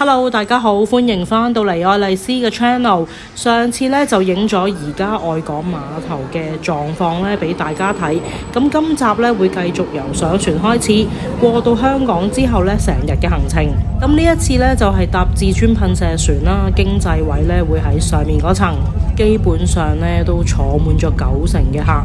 Hello， 大家好，歡迎返到嚟愛麗絲嘅 channel。上次呢就影咗而家愛港碼頭嘅狀況呢俾大家睇。咁今集呢會繼續由上船開始，過到香港之後呢成日嘅行程。咁呢一次呢就係搭至尊噴射船啦，經濟位呢會喺上面嗰層，基本上呢都坐滿咗90%嘅客。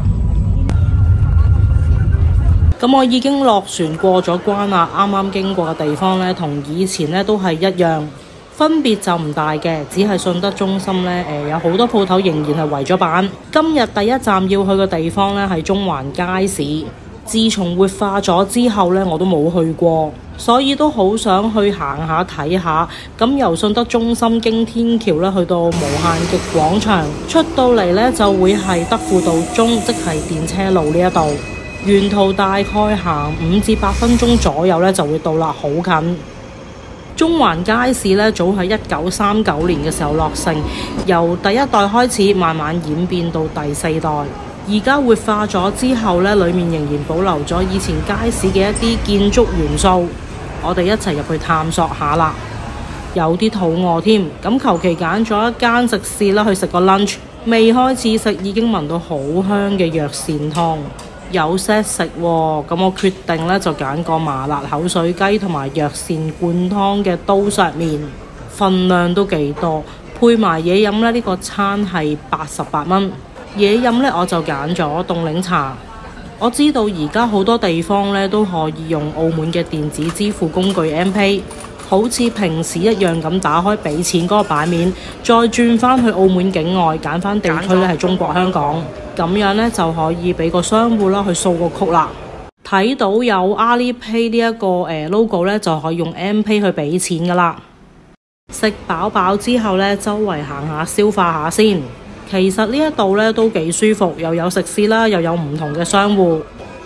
咁我已經落船過咗關啦，啱啱經過嘅地方呢，同以前呢都係一樣，分別就唔大嘅，只係信德中心呢，有好多鋪頭仍然係圍咗板。今日第一站要去嘅地方呢係中環街市，自從活化咗之後呢，我都冇去過，所以都好想去行下睇下。咁由信德中心經天橋呢去到無限極廣場，出到嚟呢就會係德輔道中，即係電車路呢一度。沿途大概行5至8分鐘左右呢就會到啦，好近。中環街市呢早喺1939年嘅時候落成，由第一代開始慢慢演變到第4代。而家活化咗之後呢，裡面仍然保留咗以前街市嘅一啲建築元素。我哋一齊入去探索下啦。有啲肚餓添，咁求其揀咗一間食肆啦，去食個 lunch。未開始食已經聞到好香嘅藥膳湯。有些食喎，咁我決定呢就揀個麻辣口水雞同埋藥膳灌湯嘅刀削麵，份量都幾多，配埋嘢飲呢，呢個餐係88蚊。嘢飲呢，我就揀咗凍檸茶。我知道而家好多地方呢都可以用澳門嘅電子支付工具 MPay， 好似平時一樣咁打開俾錢嗰個版面，再轉返去澳門境外，揀返地區呢係中國香港。咁樣呢，就可以俾個商戶啦去掃個曲啦。睇到有 Alipay 呢一個logo 呢，就可以用 MPay 去俾錢噶啦。食飽飽之後呢，周圍行下消化下先。其實呢一度呢都幾舒服，又有食肆啦，又有唔同嘅商戶。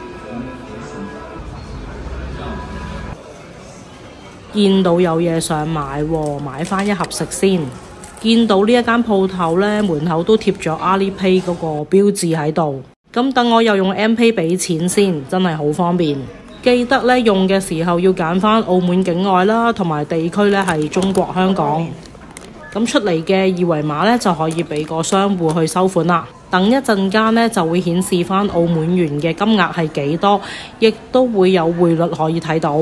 見到有嘢想買喎，買返一盒食先。見到呢一間鋪頭呢，門口都貼咗 Alipay 嗰個標誌喺度。咁等我又用 MPay 俾錢先，真係好方便。記得呢，用嘅時候要揀返澳門境外啦，同埋地區呢係中國香港。咁出嚟嘅二維碼呢，就可以俾個商戶去收款啦。等一陣間呢，就會顯示返澳門元嘅金額係幾多，亦都會有匯率可以睇到。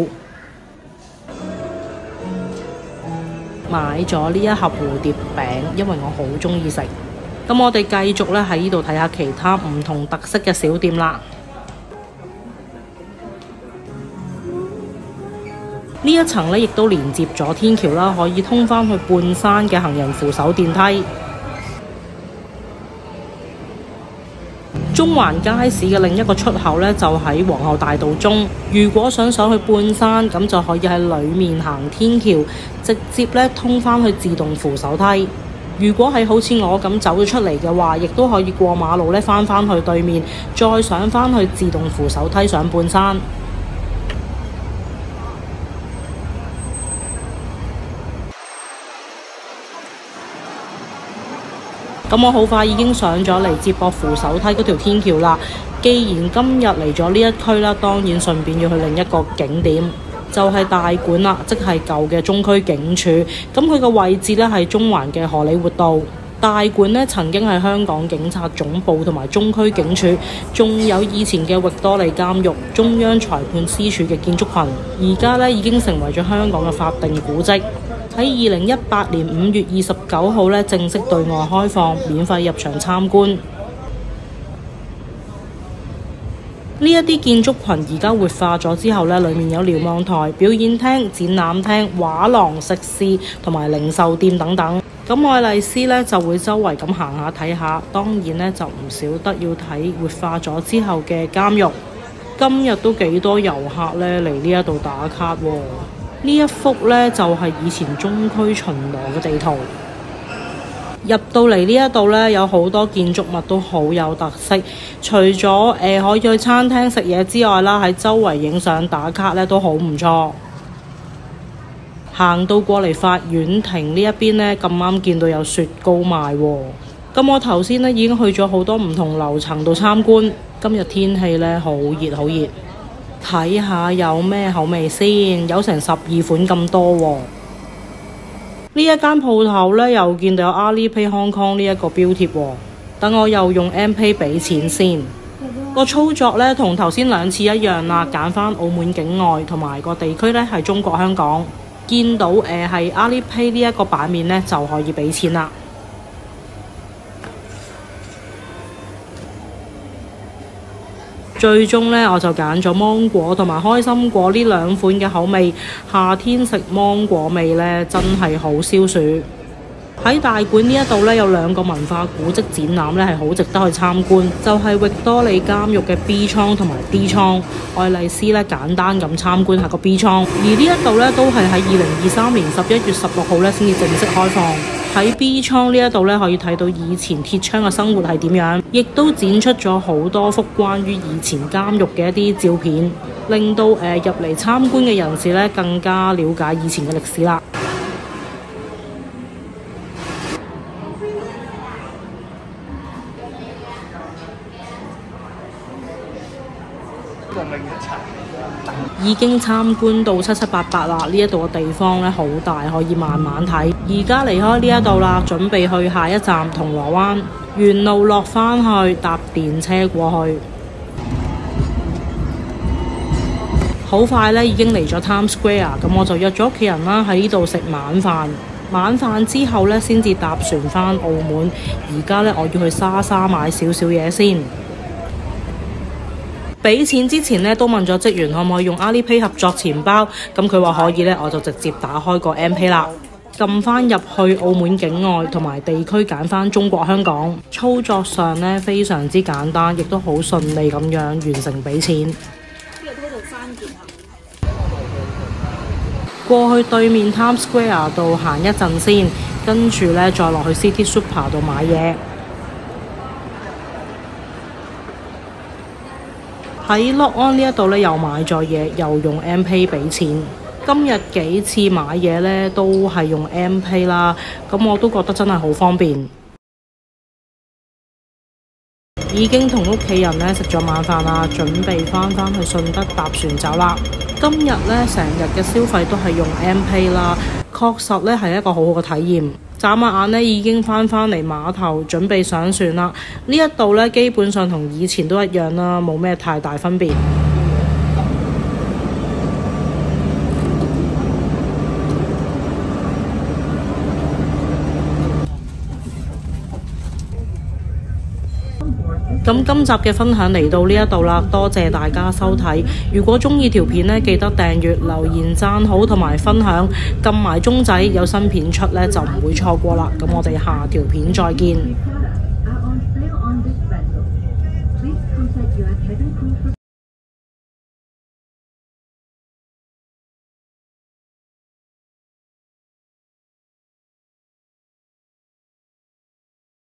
買咗呢一盒蝴蝶餅，因為我好鍾意食。咁我哋繼續咧喺呢度睇下其他唔同特色嘅小店啦。呢一層呢亦都連接咗天橋啦，可以通返去半山嘅行人扶手電梯。中環街市嘅另一個出口呢，就喺皇后大道中。如果想上去半山，咁就可以喺裡面行天橋，直接呢通返去自動扶手梯。如果係好似我咁走咗出嚟嘅話，亦都可以過馬路呢返去對面，再上返去自動扶手梯上半山。咁我好快已經上咗嚟接駁扶手梯嗰條天橋啦。既然今日嚟咗呢一區啦，當然順便要去另一個景點，就係大館啦，即係舊嘅中區警署。咁佢個位置呢係中環嘅荷里活道。大館呢曾經係香港警察總部同埋中區警署，仲有以前嘅域多利監獄、中央裁判司署嘅建築群。而家呢已經成為咗香港嘅法定古蹟。喺2018年5月29號呢正式對外開放，免費入場參觀。呢一啲建築群而家活化咗之後呢，裡面有瞭望台、表演廳、展覽廳、畫廊、食肆同埋零售店等等。咁愛麗絲呢就會周圍咁行下睇下，當然呢就唔少得要睇活化咗之後嘅監獄。今日都幾多遊客呢嚟呢一度打卡喎。呢一幅呢就係以前中區巡邏嘅地圖。入到嚟呢一度呢，有好多建築物都好有特色。除咗可以去餐廳食嘢之外啦，喺周圍影相打卡呢都好唔錯。行到過嚟法院庭呢一邊呢，咁啱見到有雪糕賣喎。咁我頭先呢已經去咗好多唔同樓層度參觀。今日天氣呢好熱好熱。睇下有咩口味先，有成12款咁多喎。 呢一間鋪頭咧又見到有 Alipay Hong Kong 呢一個標貼喎，等我又用 M Pay 俾錢先。個操作咧同頭先兩次一樣啦，揀翻澳門境外同埋個地區咧係中國香港，見到係 Alipay 呢一個版面咧就可以俾錢啦。最終呢，我就揀咗芒果同埋開心果呢兩款嘅口味。夏天食芒果味呢，真係好消暑。喺大館呢一度呢，有兩個文化古蹟展覽呢，係好值得去參觀，就係域多利監獄嘅 B 倉同埋 D 倉。愛麗絲呢，簡單咁參觀下個 B 倉，而呢一度呢，都係喺2023年11月16號呢先至正式開放。喺 B 倉呢一度呢，可以睇到以前鐵窗嘅生活係點樣，亦都展出咗好多幅關於以前監獄嘅一啲照片，令到入嚟參觀嘅人士呢更加了解以前嘅歷史啦。已經參觀到七七八八啦，呢一度嘅地方呢好大，可以慢慢睇。而家離開呢一度啦，準備去下一站銅鑼灣，沿路落返去搭電車過去。好快呢已經嚟咗 Times Square， 咁我就約咗屋企人啦喺呢度食晚飯。晚飯之後呢先至搭船返澳門。而家呢我要去莎莎買少少嘢先。俾錢之前呢，都問咗職員可唔可以用 Alipay 合作錢包，咁佢話可以呢，我就直接打開個 M Pay 啦，撳翻入去澳門境外同埋地區揀翻中國香港。操作上呢，非常之簡單，亦都好順利咁樣完成俾錢。過去對面 Times Square 度行一陣先，跟住呢，再落去 City Super 度買嘢。喺 Lock On 呢一度呢，又買咗嘢，又用 M Pay 俾錢。今日幾次買嘢呢，都係用 M Pay 啦，咁我都覺得真係好方便。已經同屋企人呢食咗晚飯啦，準備返去順德搭船走啦。今日呢，成日嘅消費都係用 M Pay 啦，確實呢係一個好好嘅體驗。眨下眼呢，已經返嚟碼頭，準備上船啦。呢一度呢，基本上同以前都一樣啦，冇咩太大分別。咁今集嘅分享嚟到呢一度啦，多謝大家收睇。如果鍾意條片呢，記得訂閱、留言、讚好同埋分享，撳埋鐘仔，有新片出呢就唔會錯過啦。咁我哋下條片再見。